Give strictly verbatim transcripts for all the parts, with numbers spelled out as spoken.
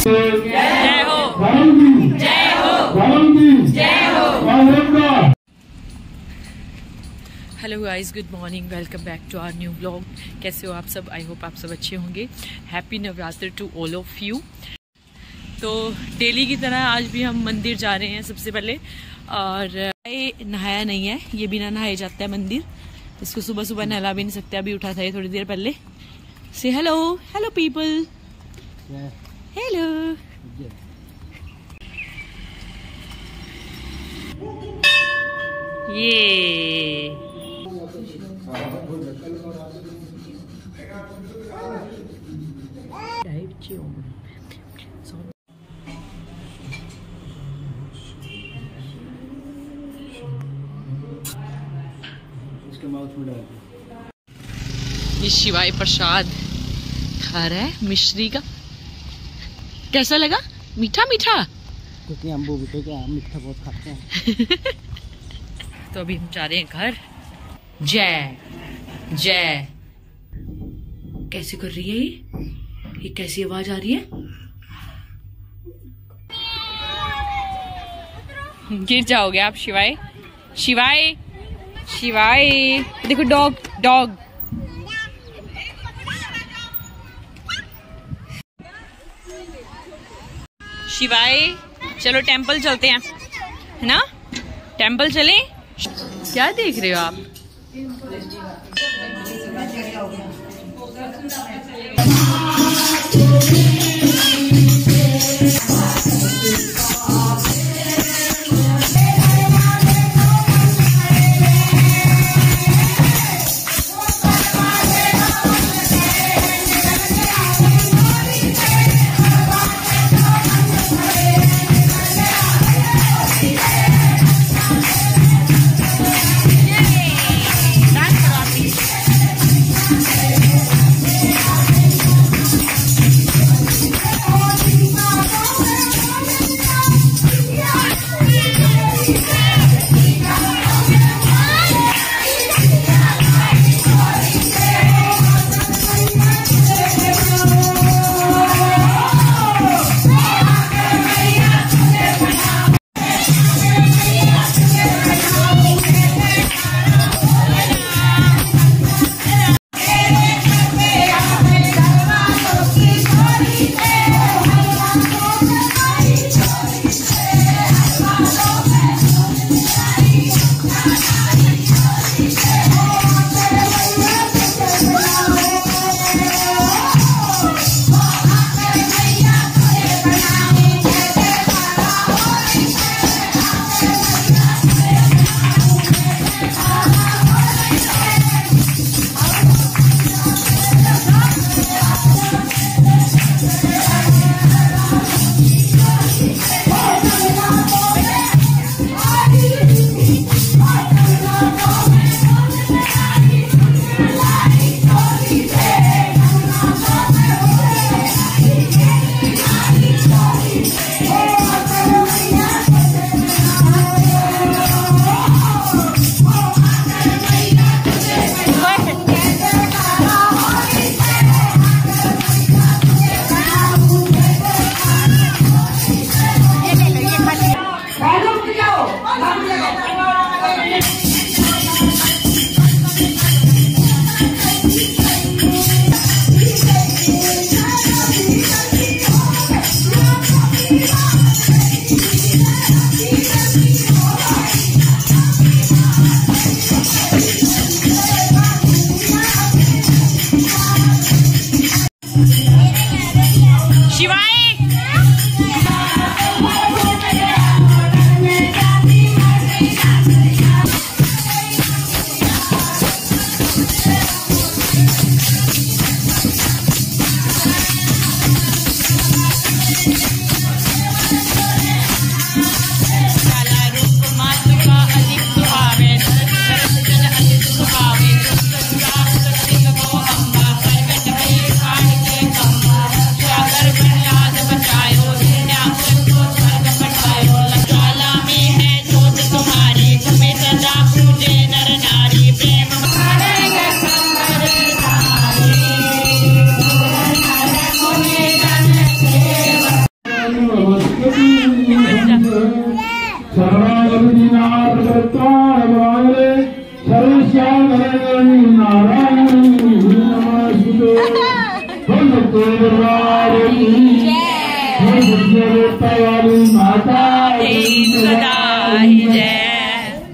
जय हो, जय हो, जय हो। Hello guys, good morning, welcome back to our new vlog. कैसे हो आप सब? आई होप आप सब अच्छे होंगे। Happy Navratra to all of you. तो डेली की तरह आज भी हम मंदिर जा रहे हैं सबसे पहले। और ये नहाया नहीं है, ये बिना नहाए जाता है मंदिर। इसको सुबह सुबह नहला भी नहीं सकते। अभी उठा था ये थोड़ी देर पहले। से हेलो हेलो पीपल, हेलो। ये ये शिवाय प्रसाद खा रहा है मिश्री का। कैसा लगा? मीठा मीठा, क्योंकि हम वो भी क्या मीठा बहुत खाते हैं। तो अभी हम जा रहे हैं घर। जय जय। कैसे कर रही है ये? ये कैसी आवाज आ रही है? गिर जाओगे आप शिवाय, शिवाय, शिवाय। देखो डॉग, डॉग। शिवाय, चलो टेंपल चलते हैं, है ना? टेंपल चलें? क्या देख रहे हो आप?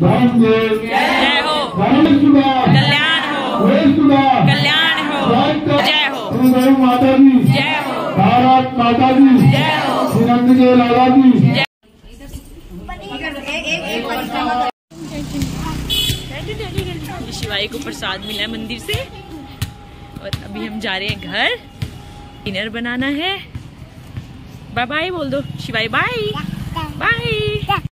जय हो, कल्याण हो, कल्याण हो, जय हो, माता दी जय हो, भारत माता दी जय हो, श्रीनंद के लाला दी। शिवाई को प्रसाद मिला है मंदिर से और अभी हम जा रहे हैं घर, डिनर बनाना है। बाय बाय बोल दो शिवाई, बाय बाय।